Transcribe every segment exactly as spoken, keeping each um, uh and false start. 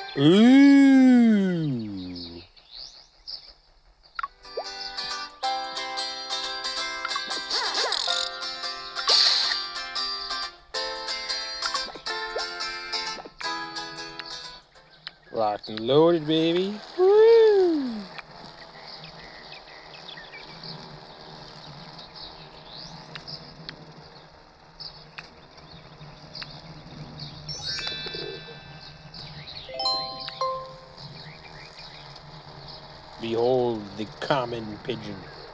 Ooh. Locked and loaded, baby. Woo! Behold the common pigeon.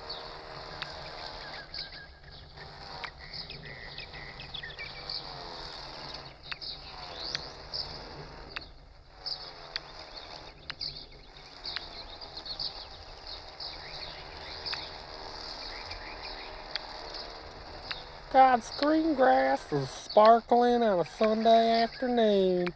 God's green grass is sparkling on a Sunday afternoon.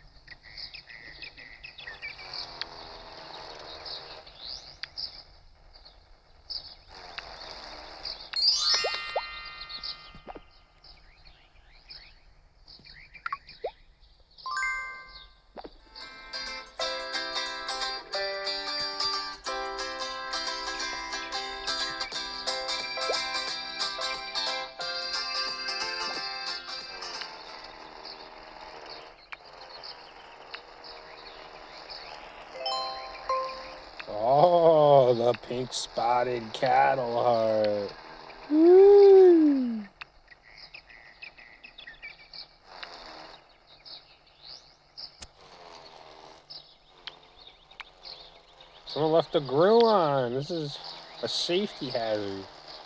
Oh, the pink spotted cattle heart. Woo! Someone left the grill on. This is a safety hazard.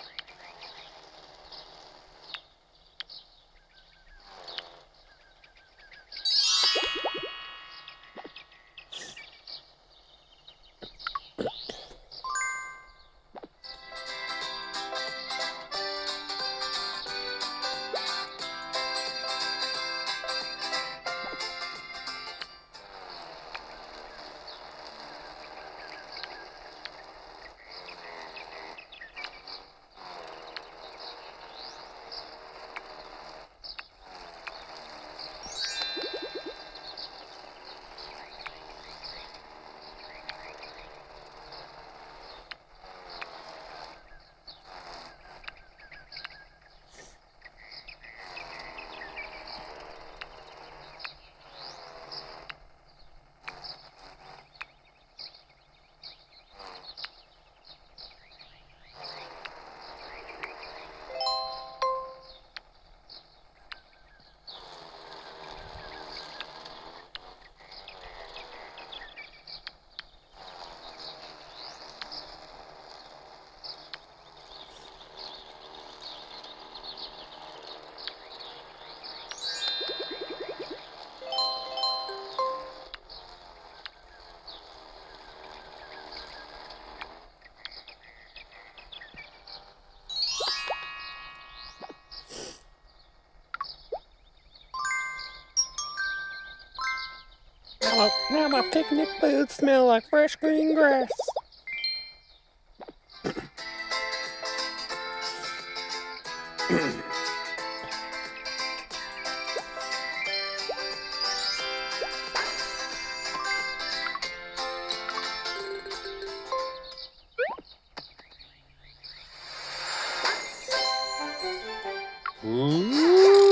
Now my, now my picnic boots smell like fresh green grass. Ooh.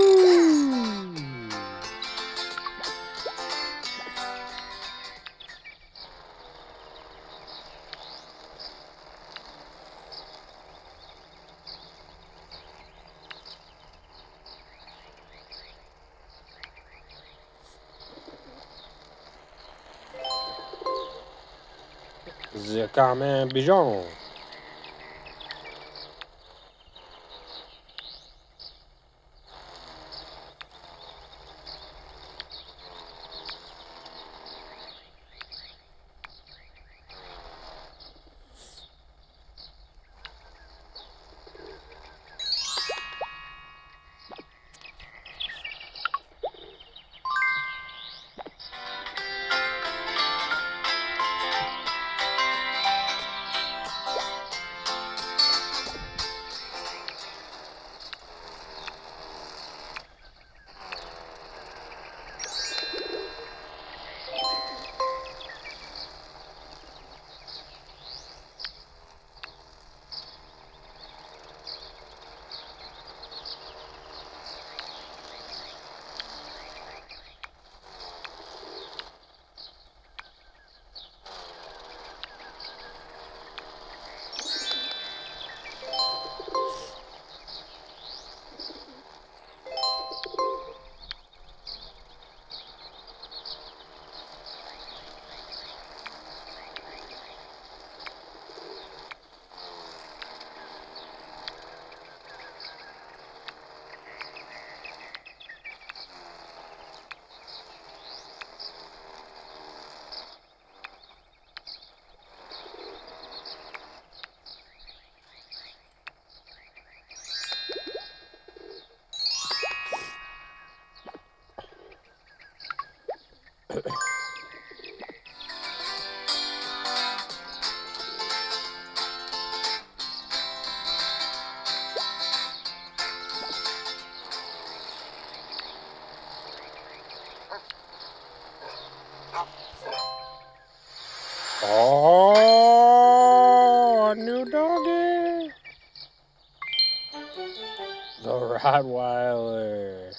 The common pigeon. Oh, a new doggy. The Rottweiler.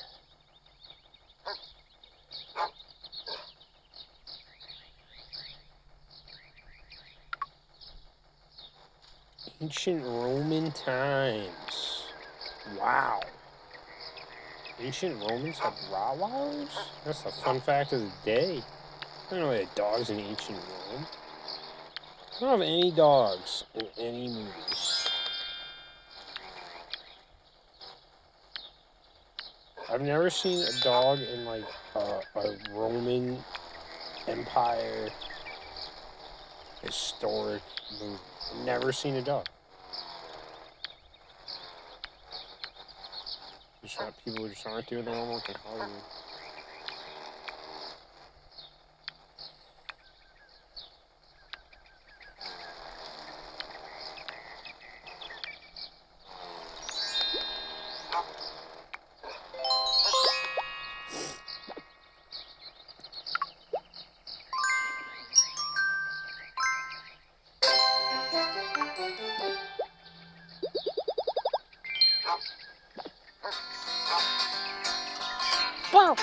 Ancient Roman times. Wow. Ancient Romans had Rottweilers? That's a fun fact of the day. I don't know they had dogs in ancient Rome. I don't have any dogs in any movies. I've never seen a dog in like a, a Roman Empire historic movie. Never seen a dog. Just not, people just aren't doing their homework in Hollywood. Wow.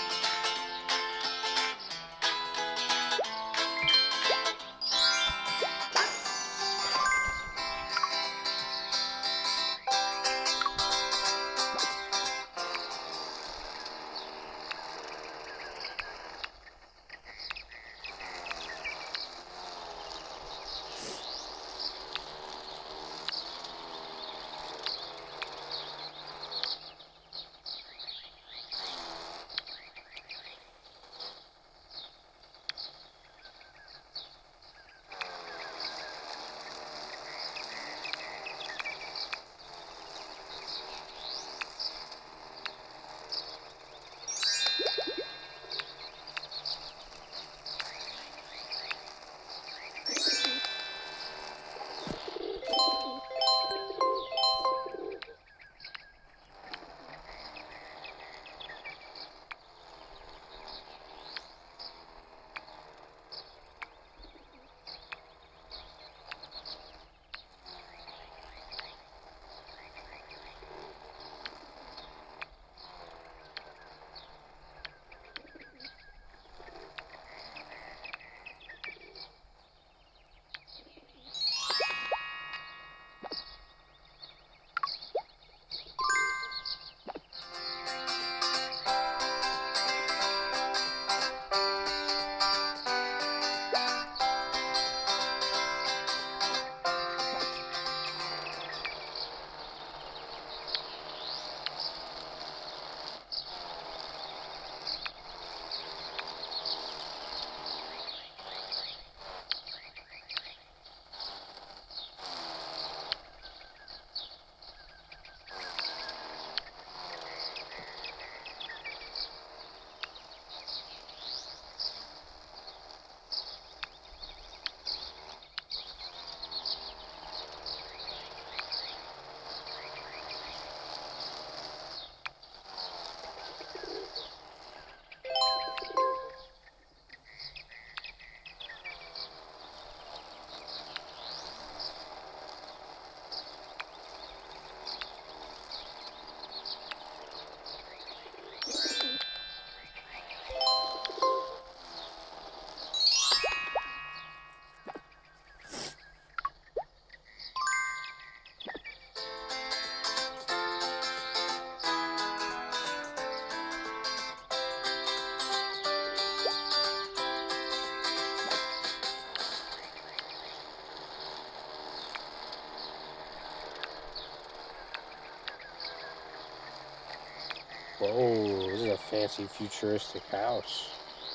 Whoa, this is a fancy futuristic house.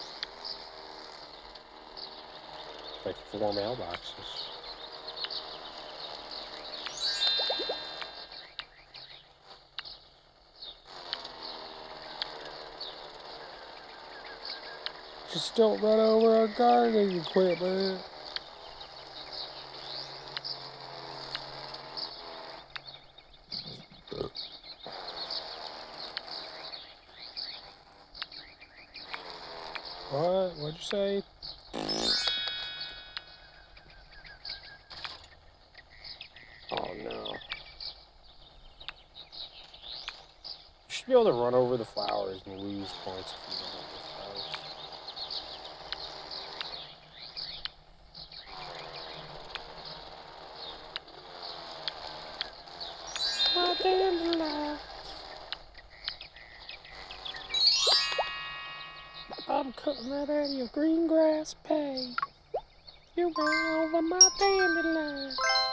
Like four mailboxes. Just don't run over our gardening equipment. What? What'd you say? should be able to run over the flowers and lose points if you run over the flowers. My dandelions. I'm cutting that out of your green grass pay. You ran over my dandelion.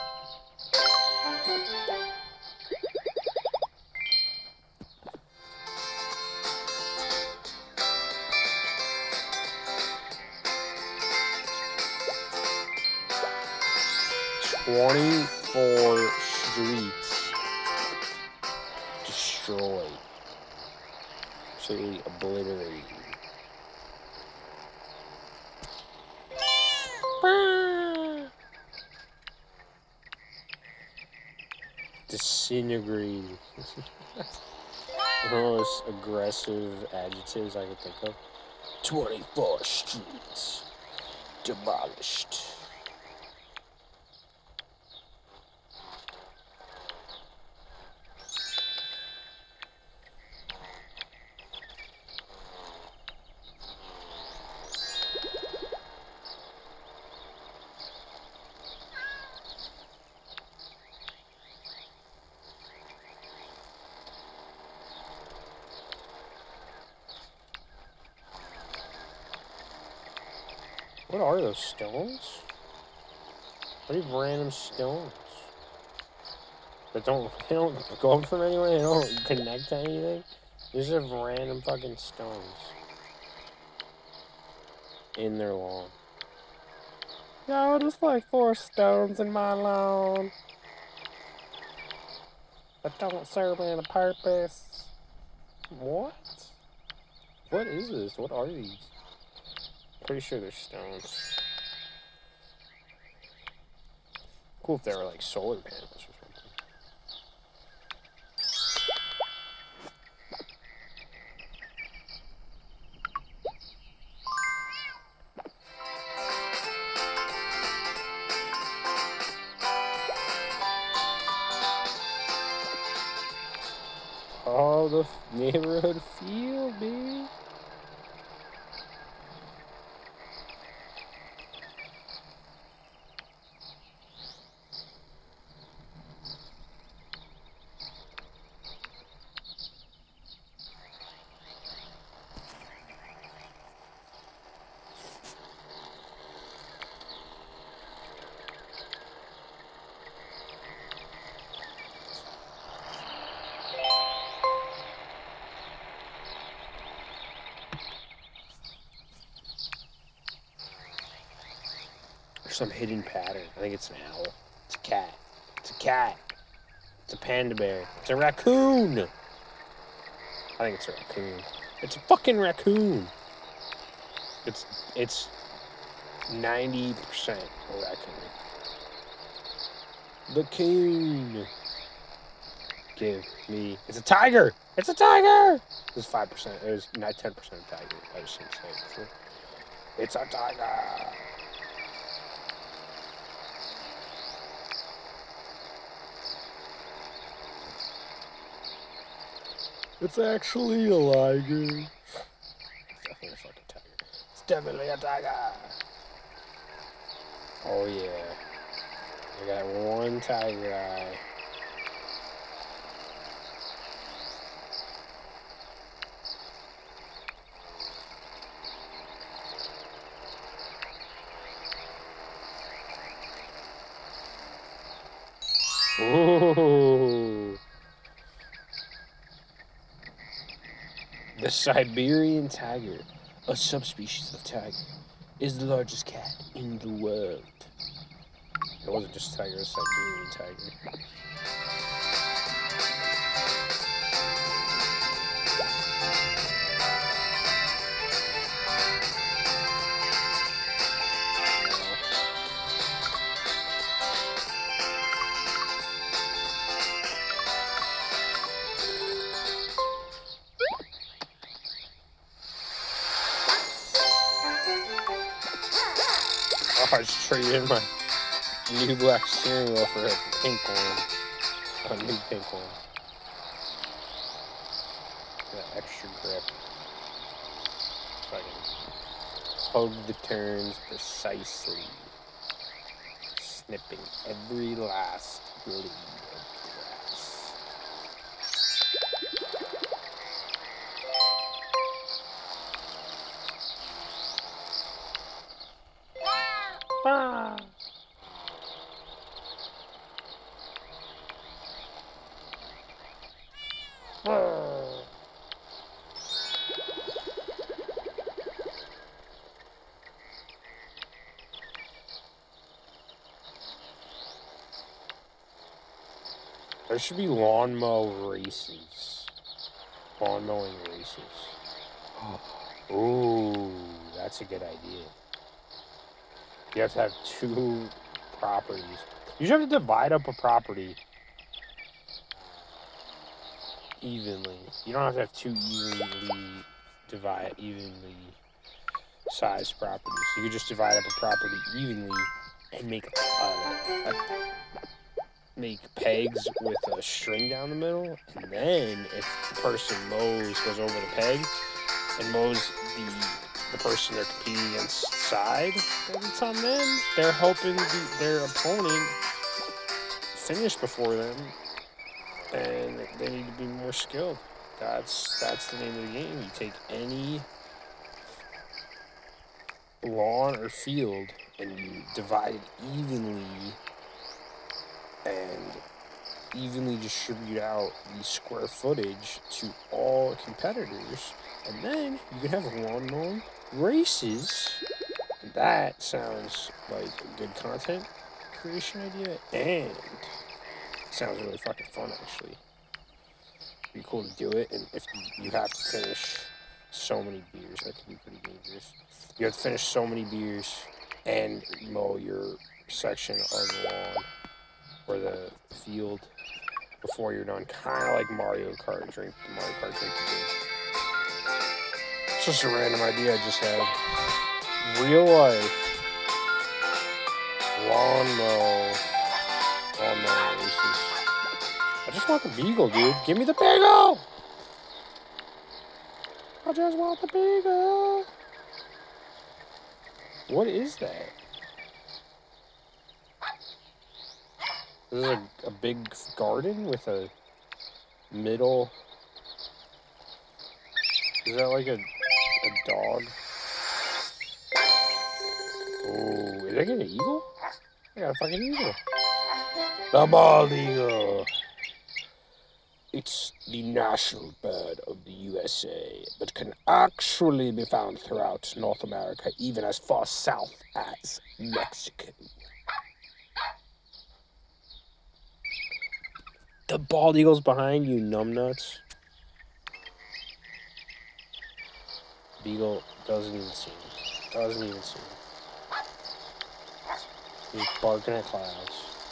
Twenty-four streets destroyed. Absolutely obliterated. Disintegrated. Most aggressive adjectives I could think of. Twenty-four streets demolished. What are those stones? What are these random stones? That don't, they don't go up from anywhere, they don't connect to anything? These are random fucking stones. In their lawn. Yo, just like four stones in my lawn. That don't serve any purpose. What? What is this? What are these? Pretty sure they're stones. Cool if they were like solar panels or something. Oh, the neighborhood feel, baby. Some hidden pattern. I think it's an owl. It's a cat. It's a cat. It's a panda bear. It's a raccoon. I think it's a raccoon. It's a fucking raccoon. It's it's ninety percent a raccoon. The king. Give me. It's a tiger. It's a tiger. It was five percent. It was not ten percent tiger. I just didn't say it before. It's a tiger. It's actually a liger. It's definitely a fucking tiger. It's definitely a tiger. Oh yeah. I got one tiger eye. Ooh. The Siberian tiger, a subspecies of tiger, is the largest cat in the world. It wasn't just a tiger, it was a Siberian tiger. I just traded in my new black steering wheel for a pink one. A new pink one. extra grip. So I can hug the turns precisely, snipping every last blade of grass. Ah. Ah. There should be lawn mow races. Lawn mowing races. Ooh, that's a good idea. You have to have two properties. You should have to divide up a property evenly. You don't have to have two evenly divide evenly sized properties. You could just divide up a property evenly and make a, a make pegs with a string down the middle, and then if the person mows, goes over the peg, and mows the the person they're competing against side, then it's on them. They're helping the, their opponent finish before them, and they need to be more skilled. That's that's the name of the game. You take any lawn or field and you divide it evenly and evenly distribute out the square footage to all competitors, and then you can have lawn mowing races. And that sounds like a good content creation idea, and it sounds really fucking fun, actually. It'd be cool to do it, and if you have to finish so many beers, that could be pretty dangerous. You have to finish so many beers and mow your section of the lawn or the field before you're done, kind of like Mario Kart drink, the Mario Kart drink you do. It's just a random idea I just had. Real life lawn mow, lawn mow races. I just want the beagle, dude. Give me the beagle! I just want the beagle! What is that? This is a, a big garden with a middle. Is that like a, a dog? Oh, is that an eagle? I got a fucking eagle. The bald eagle. It's the national bird of the U S A, but can actually be found throughout North America, even as far south as Mexico. The bald eagle's behind you, numbnuts. Beagle doesn't even see him. Doesn't even see him. He's barking at clouds.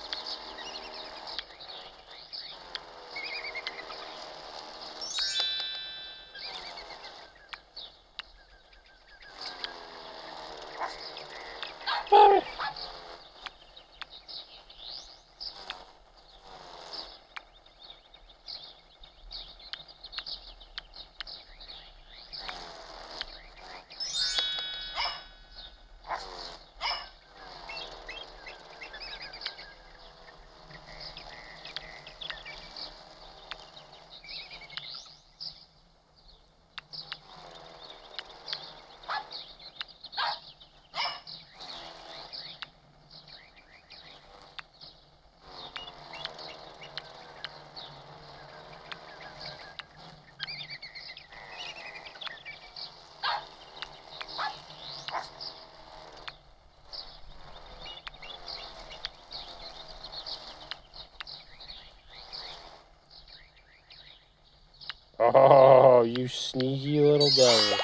Oh, you sneaky little devil.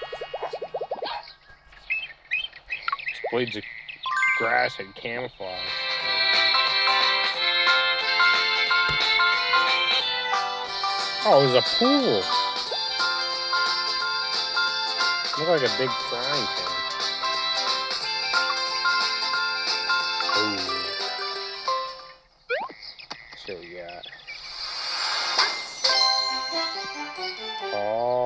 This blades of grass had camouflage. Oh, it was a pool. Looked like a big frying pan. Ooh. See what we got. Oh.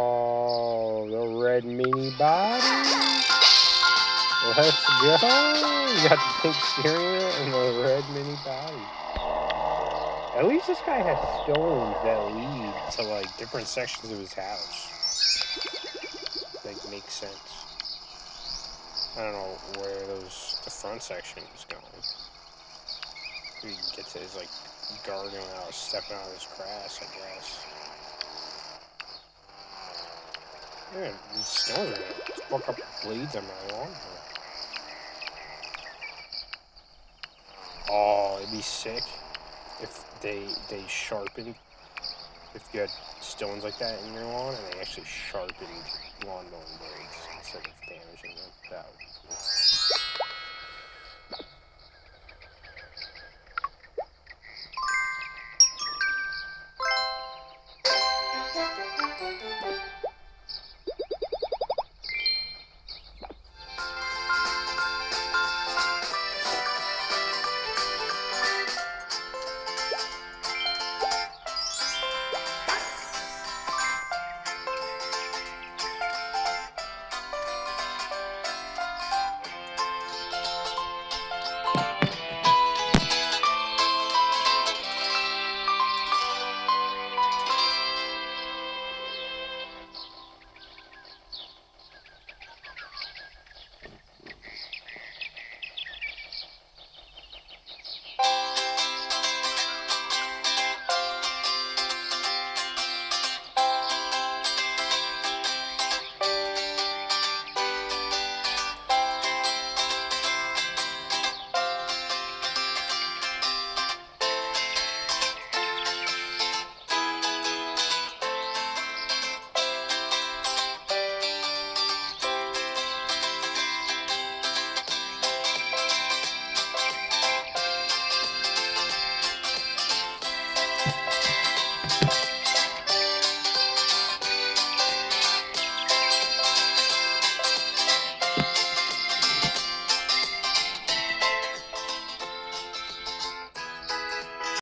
Let's go! You got the pink steering wheel and the red mini body. At least this guy has stones that lead to, like, different sections of his house. Like, makes sense. I don't know where those, the front section is going. He can get to his, like, garden without stepping on his grass, I guess. Man, these stones are gonna fuck up the blades on my lawnmower. Oh, it'd be sick if they they sharpened, if you had stones like that in your lawn and they actually sharpened lawn mowing blades instead of damaging them. That would be cool.